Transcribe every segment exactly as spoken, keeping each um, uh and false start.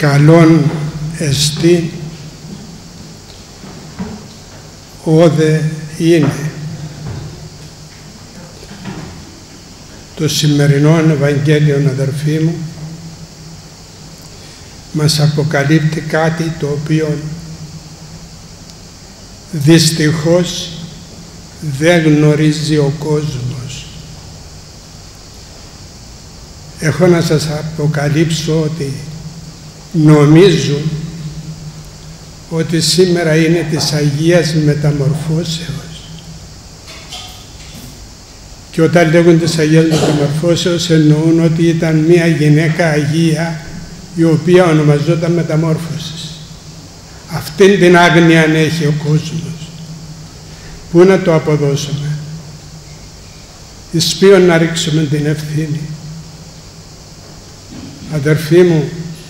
καλόν εστί όδε είναι. Το σημερινό Ευαγγέλιο, αδερφοί μου, μας αποκαλύπτει κάτι το οποίο δυστυχώς δεν γνωρίζει ο κόσμος. Έχω να σας αποκαλύψω ότι νομίζουν ότι σήμερα είναι της Αγίας Μεταμορφώσεως. Και όταν λέγουν της Αγίας Μεταμορφώσεως εννοούν ότι ήταν μία γυναίκα Αγία η οποία ονομαζόταν Μεταμόρφωσης. Αυτήν την άγνοια αν έχει ο κόσμος. Πού να το αποδώσουμε? Εις ποιον να ρίξουμε την ευθύνη? Αδερφοί μου,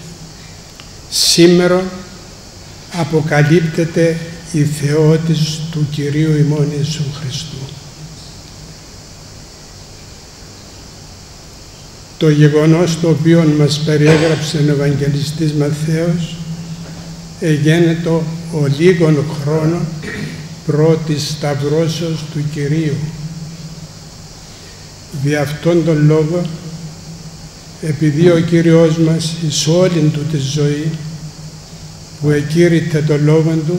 σήμερα αποκαλύπτεται η θεότης του Κυρίου ημών Ιησού Χριστού. Το γεγονός το οποίο μας περιέγραψε ο Ευαγγελιστής Ματθαίος εγένετο ο λίγων χρόνων πρώτης σταυρώσεως του Κυρίου. Δι' αυτόν τον λόγο, επειδή ο Κύριος μας εις όλην του τη ζωή που εκήρυτε το λόγο του,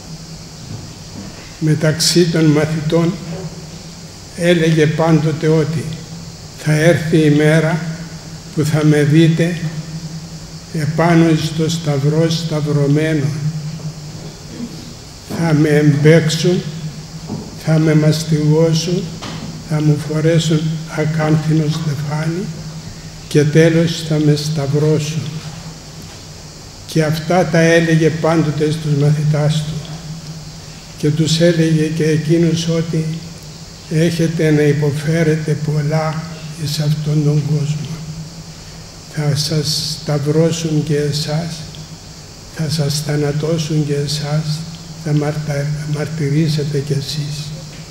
μεταξύ των μαθητών έλεγε πάντοτε ότι θα έρθει η μέρα που θα με δείτε επάνω στο σταυρό σταυρωμένο. Θα με εμπέξουν, θα με μαστιγώσουν, θα μου φορέσουν ακάνθινο στεφάνι και τέλος θα με σταυρώσουν. Και αυτά τα έλεγε πάντοτε στους μαθητάς του. Και τους έλεγε και εκείνους ότι έχετε να υποφέρετε πολλά εις αυτόν τον κόσμο. Θα σας σταυρώσουν και εσάς, θα σας θανατώσουν και εσάς, θα μαρτα... μαρτυρήσετε κι εσείς.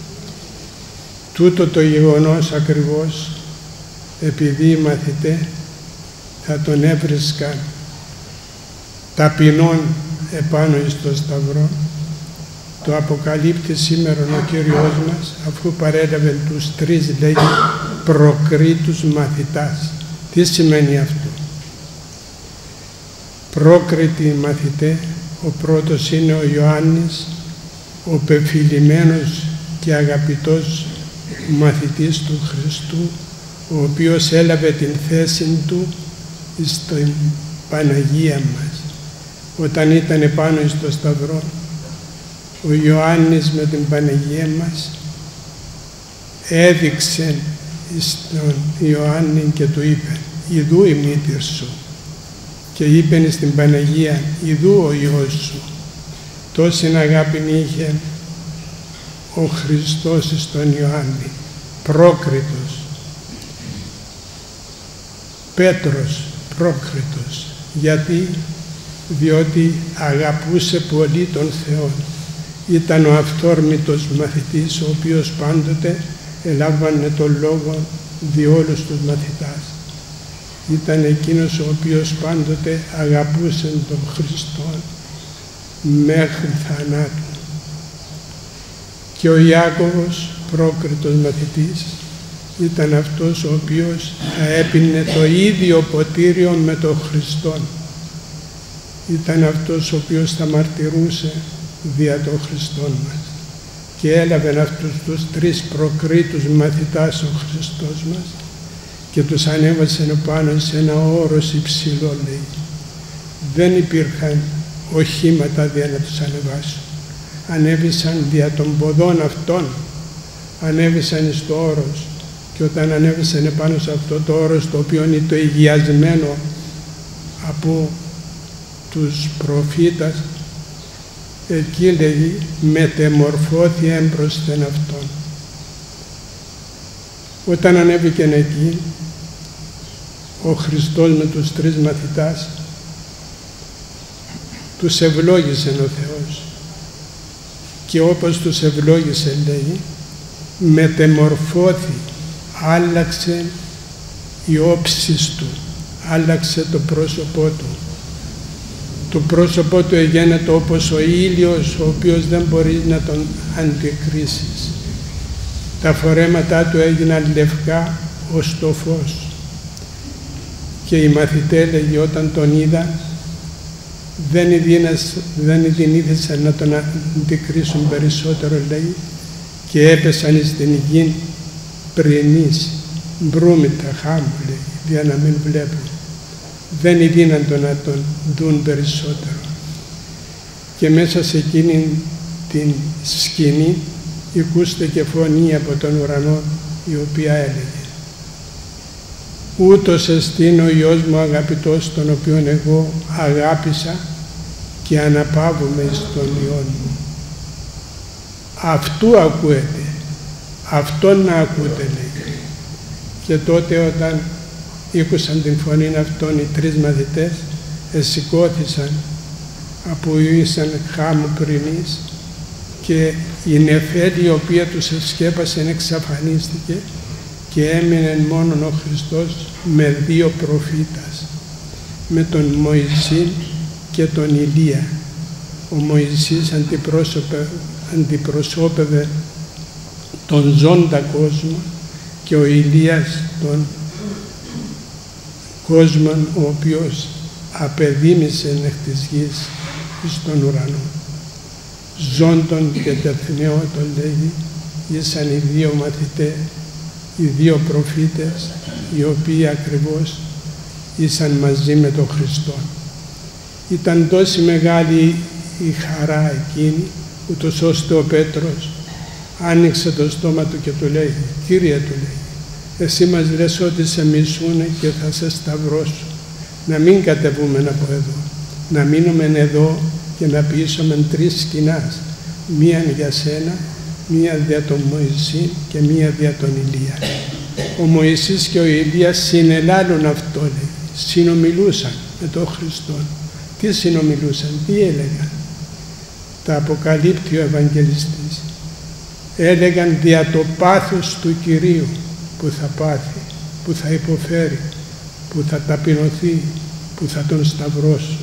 Τούτο το γεγονός ακριβώς, επειδή οι μαθητές θα τον έβρισκαν ταπεινών επάνω στο σταυρό, το αποκαλύπτει σήμερα ο Κύριος μας, αφού παρέλαβε τους τρεις, λέγει, προκρίτους μαθητάς. Τι σημαίνει αυτό? Πρόκριτοι μαθητέ, ο πρώτος είναι ο Ιωάννης, ο πεφυλημένος και αγαπητός μαθητής του Χριστού, ο οποίος έλαβε την θέση του στην Παναγία μας. Όταν ήταν επάνω στο σταυρό, ο Ιωάννης με την Παναγία μας έδειξε στον Ιωάννη και του είπε «Ιδού η μήτηρ σου» και είπε στην Παναγία «Ιδού ο Υιός σου». Τόση αγάπη είχε ο Χριστός στον Ιωάννη, πρόκριτος, Πέτρος πρόκριτος. Γιατί? Διότι αγαπούσε πολύ τον Θεό. Ήταν ο αυθόρμητος μαθητής, ο οποίος πάντοτε ελάμβανε τον λόγο δι' όλους τους μαθητάς. Ήταν εκείνος ο οποίος πάντοτε αγαπούσε τον Χριστό μέχρι θανάτου. Και ο Ιάκωβος, πρόκριτος μαθητής, ήταν αυτός ο οποίος θα έπινε το ίδιο ποτήριο με τον Χριστό. Ήταν αυτός ο οποίος θα μαρτυρούσε δια τον Χριστό μας. Και έλαβε αυτούς τους τρεις προκρίτους μαθητάς ο Χριστός μας και τους ανέβασε πάνω σε ένα όρος υψηλό, λέει. Δεν υπήρχαν οχήματα για να τους ανεβάσουν. Ανέβησαν δια των ποδών αυτών, ανέβησαν στο όρος. Και όταν ανέβησαν πάνω σε αυτό το όρος, το οποίο είναι το υγιασμένο από τους προφήτας, εκεί λέγει μετεμορφώθη έμπροσθεν αυτόν. Όταν ανέβηκεν εκεί ο Χριστός με τους τρεις μαθητάς, τους ευλόγησε ο Θεός και όπως τους ευλόγησε, λέει, μετεμορφώθη, άλλαξε η όψη του, άλλαξε το πρόσωπό του. Το πρόσωπό του εγένετο όπως ο ήλιος, ο οποίος δεν μπορείς να τον αντικρίσεις. Τα φορέματά του έγιναν λευκά ως το φως. Και οι μαθητές, λέγει, όταν τον είδαν, δεν ειδηνήθησαν να τον αντικρίσουν περισσότερο, λέει, και έπεσαν στην γη πρινείς, μπρούμητα, χάμου, λέει, για να μην βλέπουν. Δεν ειδύναντο να τον δουν περισσότερο. Και μέσα σε εκείνη την σκηνή ηκούστηκε φωνή από τον ουρανό, η οποία έλεγε: «Ούτως εστίν ο Υιός μου αγαπητός, τον οποίον εγώ αγάπησα και αναπαύομαι εις τον Υιόν μου». Αυτού ακούετε, αυτόν να ακούτε, λέει. Και τότε όταν ήκουσαν την φωνή αυτών, οι τρεις μαθητές εσηκώθησαν από ήσαν χάμου πρινής, και η νεφέλη η οποία τους εσκέπασε εξαφανίστηκε και έμεινε μόνον ο Χριστός με δύο προφήτας, με τον Μωυσή και τον Ηλία. Ο Μωυσής αντιπροσώπευε τον ζώντα κόσμο και ο Ηλίας τον κόσμον ο οποίος απεδίμησε εκ της γης στον ουρανό. Ζώντον και τεθνεώτον, λέγει, ήσαν οι δύο μαθητές, οι δύο προφήτες, οι οποίοι ακριβώς ήσαν μαζί με τον Χριστό. Ήταν τόση μεγάλη η χαρά εκείνη, ούτως ώστε ο Πέτρος άνοιξε το στόμα του και του λέει: «Κύριε», του λέει, «εσύ μας λες ότι σε μισούνε και θα σε σταυρώσω. Να μην κατεβούμε από εδώ, να μείνουμε εδώ και να ποιήσουμε τρεις σκηνάς, μίαν για σένα, μία δια τον Μωυσή και μία δια τον Ηλία». Ο Μωυσής και ο Ηλίας συνελάλουν αυτό, λέει, συνομιλούσαν με τον Χριστό. Τι συνομιλούσαν, τι έλεγαν? Τα αποκαλύπτει ο Ευαγγελιστής. Έλεγαν δια το πάθος του Κυρίου που θα πάθει, που θα υποφέρει, που θα ταπεινωθεί, που θα τον σταυρώσουν.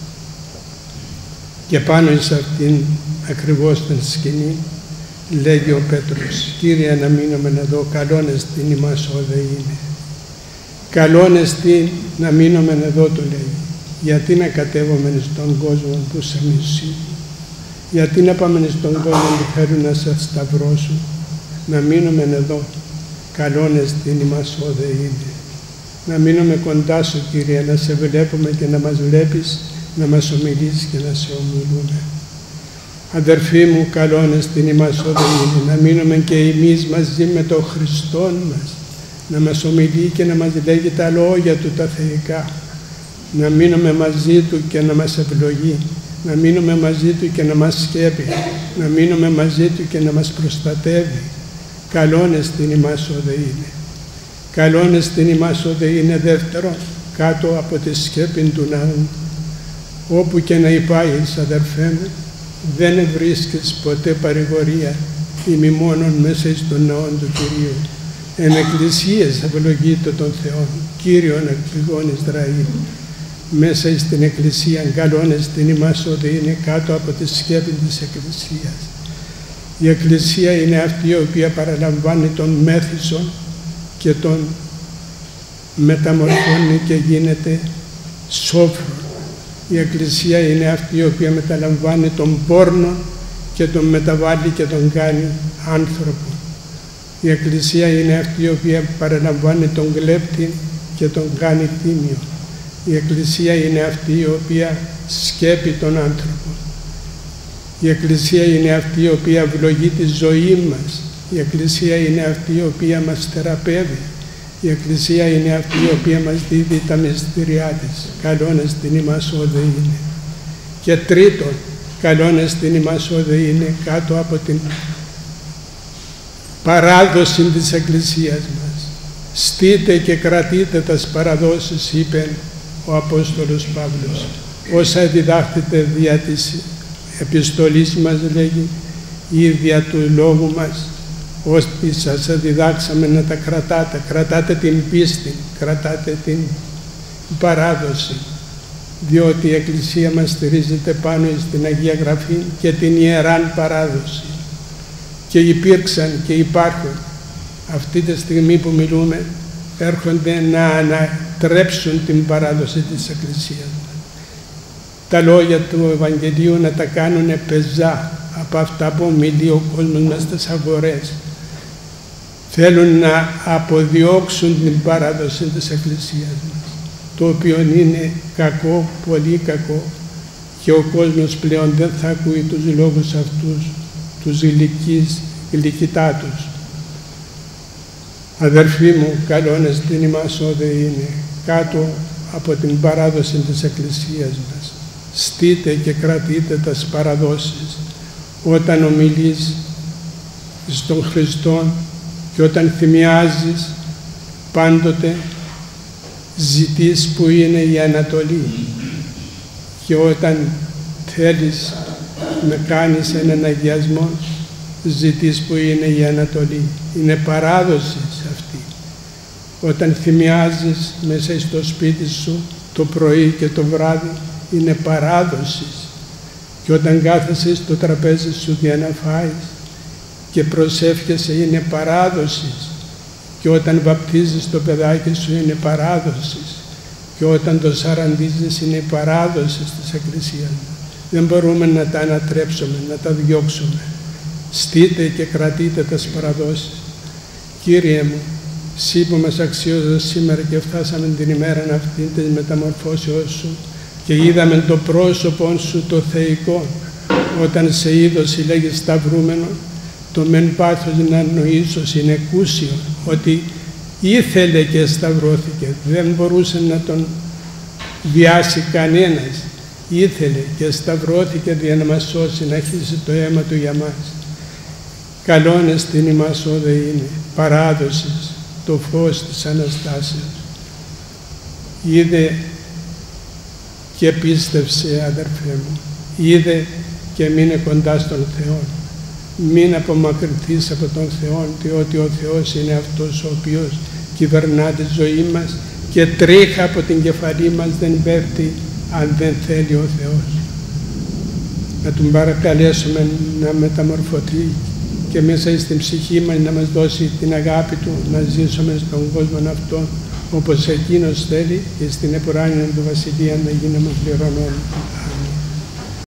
Και πάνω σε αυτήν ακριβώς την σκηνή λέγει ο Πέτρος: «Κύριε, να μείνουμε εδώ, καλόν εστίν ημάς όδε είναι». Καλόν εστίν να μείνουμε εδώ, του λέει. Γιατί να κατέβουμε στον κόσμο που σε μισεί? Γιατί να πάμε στον κόσμο που θέλουν να σε σταυρώσουν? Να μείνουμε εδώ, καλόν εστίν ημάς όδε είναι. Να μείνουμε κοντά σου, Κύριε, να σε βλέπουμε και να μας βλέπεις, να μας ομιλείς και να σε ομιλούμε. Αδερφοί μου, καλόν εστίν ημάς όδε είναι. Να μείνουμε και εμείς μαζί με τον Χριστόν μας, να μας ομιλεί και να μας λέγει τα λόγια του τα θεϊκά. Να μείνουμε μαζί του και να μας ευλογεί. Να μείνουμε μαζί του και να μας σκέπει. Να μείνουμε μαζί του και να μας προστατεύει. Καλόν εστίν ημάς όδε είναι. Καλόν εστίν ημάς όδε είναι, δεύτερο, κάτω από τη σκέπη του ναού. Όπου και να υπάγεις, αδερφέ μου, δεν βρίσκεις ποτέ παρηγορία ημί μόνον μέσα στον ναό του Κυρίου. Εν εκκλησίες ευλογείται τον Θεό, Κύριον εκπηγών Ισραήλ. Μέσα στην εκκλησία καλόν εστίν ημάς όδε είναι, κάτω από τη σκέπη της εκκλησίας. Η εκκλησία είναι αυτή η οποία παραλαμβάνει τον μέθησον και τον μεταμορφώνει και γίνεται σόφρο. Η εκκλησία είναι αυτή η οποία μεταλαμβάνει τον πόρνο και τον μεταβάλλει και τον κάνει άνθρωπο. Η εκκλησία είναι αυτή η οποία παραλαμβάνει τον κλέπτη και τον κάνει τίμιο. Η εκκλησία είναι αυτή η οποία σκέπει τον άνθρωπο. Η εκκλησία είναι αυτή η οποία ευλογεί τη ζωή μας. Η εκκλησία είναι αυτή η οποία μας θεραπεύει. Η εκκλησία είναι αυτή η οποία μας δίδει τα μυστήριά της. Καλόν εστίν ημάς όδε είναι. Και τρίτον, καλόν εστίν ημάς όδε είναι, κάτω από την παράδοση της εκκλησίας μας. Στείτε και κρατείτε τας παραδόσεις, είπε ο Απόστολος Παύλος. Όσα διδάχτητε δια της επιστολής μας, λέγει, ή δια του λόγου μας, ώστε σας διδάξαμε να τα κρατάτε. Κρατάτε την πίστη, κρατάτε την παράδοση. διότι η Εκκλησία μας στηρίζεται πάνω στην Αγία Γραφή και την Ιεράν Παράδοση. Και υπήρξαν και υπάρχουν αυτή τη στιγμή που μιλούμε, έρχονται να ανατρέψουν την παράδοση της Εκκλησίας. Τα λόγια του Ευαγγελίου να τα κάνουν πεζά από αυτά που μιλεί ο κόσμος μες στις αγορές. Θέλουν να αποδιώξουν την παράδοση της Εκκλησίας μας, το οποίο είναι κακό, πολύ κακό, και ο κόσμος πλέον δεν θα ακούει τους λόγους αυτούς, τους γλυκείς, γλυκητάτους. Αδερφοί μου, καλώνες την ημάς όδε είναι κάτω από την παράδοση της Εκκλησίας μας. Στείτε και κρατείτε τας παραδόσεις όταν ομιλείς στον Χριστόν και όταν θυμιάζεις, πάντοτε ζητείς που είναι η Ανατολή, και όταν θέλεις να κάνεις έναν αγιασμό, ζητείς που είναι η Ανατολή. Είναι παράδοση αυτή. Όταν θυμιάζεις μέσα στο σπίτι σου το πρωί και το βράδυ, είναι παράδοση. Και όταν κάθεσαι στο τραπέζι σου για να φάεις και προσεύχεσαι, είναι παράδοση. Και όταν βαπτίζεις το παιδάκι σου, είναι παράδοση. Και όταν το σαραντίζεις, είναι παράδοση της Εκκλησίας. Δεν μπορούμε να τα ανατρέψουμε, να τα διώξουμε. Στείτε και κρατείτε τας παραδόσεις. Κύριε μου, Συ που μας αξιώζεις σήμερα και φτάσαμε την ημέρα αυτή της μεταμορφώσεως Σου και είδαμε το πρόσωπο Σου το θεϊκό, όταν σε είδος συλλέγεις σταυρούμενο, το μεν πάθος να νοήσως είναι κούσιο, ότι ήθελε και σταυρώθηκε, δεν μπορούσε να τον βιάσει κανένας. Ήθελε και σταυρώθηκε για να μας σώσει, να χύσει το αίμα Του για μας. Καλώνες την ημάς όδε είναι παράδοσης, το φως της Αναστάσεως. Είδε και πίστευσε, αδερφέ μου. Είδε και μείνε κοντά στον Θεό. Μην απομακρυνθείς από τον Θεό, διότι ο Θεός είναι αυτός ο οποίος κυβερνά τη ζωή μας και τρίχα από την κεφαλή μας δεν πέφτει αν δεν θέλει ο Θεός. Να Τον παρακαλέσουμε να μεταμορφωθεί και μέσα στην ψυχή μας να μας δώσει την αγάπη Του, να ζήσουμε στον κόσμο αυτόν όπως Εκείνος θέλει και στην επουράνια Του Βασιλεία να γίνουμε πληρωμένοι.